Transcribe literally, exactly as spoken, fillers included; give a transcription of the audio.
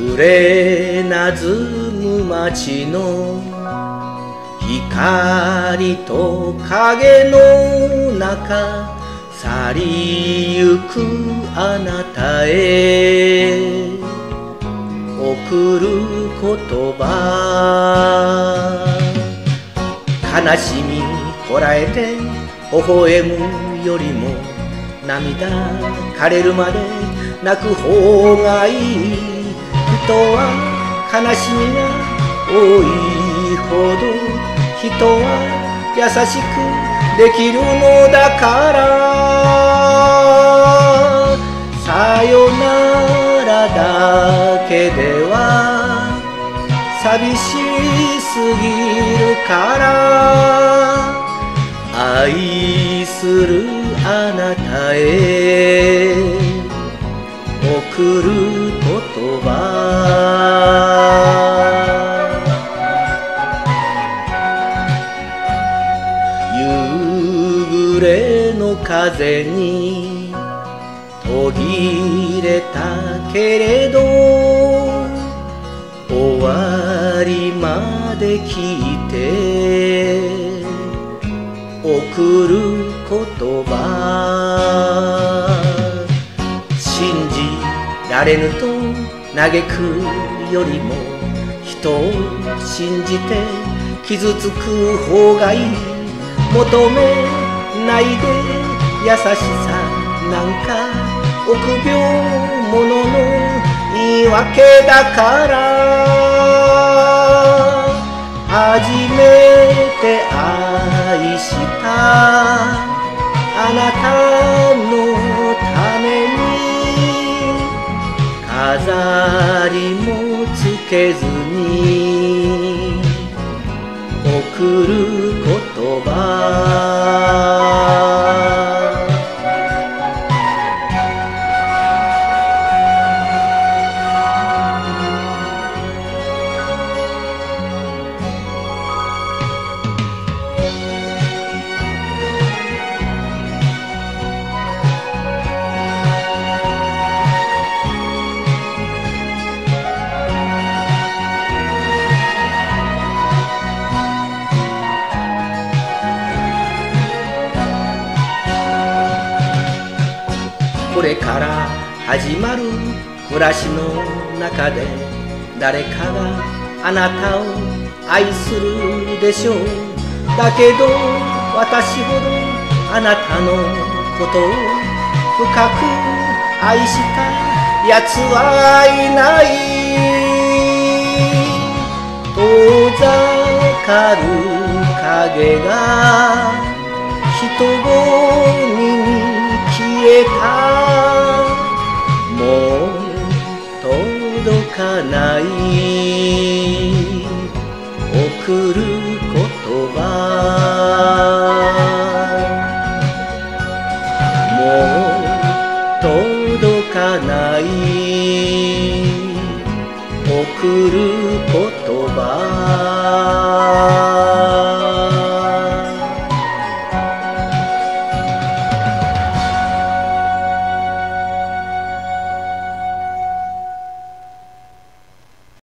暮れなずむ街の光と影の中、去りゆくあなたへ送る言葉、悲しみこらえて微笑むよりも、涙枯れるまで泣く方がいい。人は悲しみが多いほど、人は優しくできるのだから、さよならだけでは寂しすぎるから、愛するあなたへ送る言葉。夕暮れの風に途切れたけれど、終わりまで聞いて送る言葉。信じられぬと嘆くよりも、人を信じて傷つく方がいい。求めないで優しさなんか、臆病者の言い訳だから。初めて愛したあなたのために、飾りもつけずに送る言葉。これから始まる暮らしの中で、誰かがあなたを愛するでしょう。だけど私ほどあなたのことを深く愛したやつはいない。遠ざかる影が人混みに消えた。もう届かない送る言葉。もう届かない送る言葉。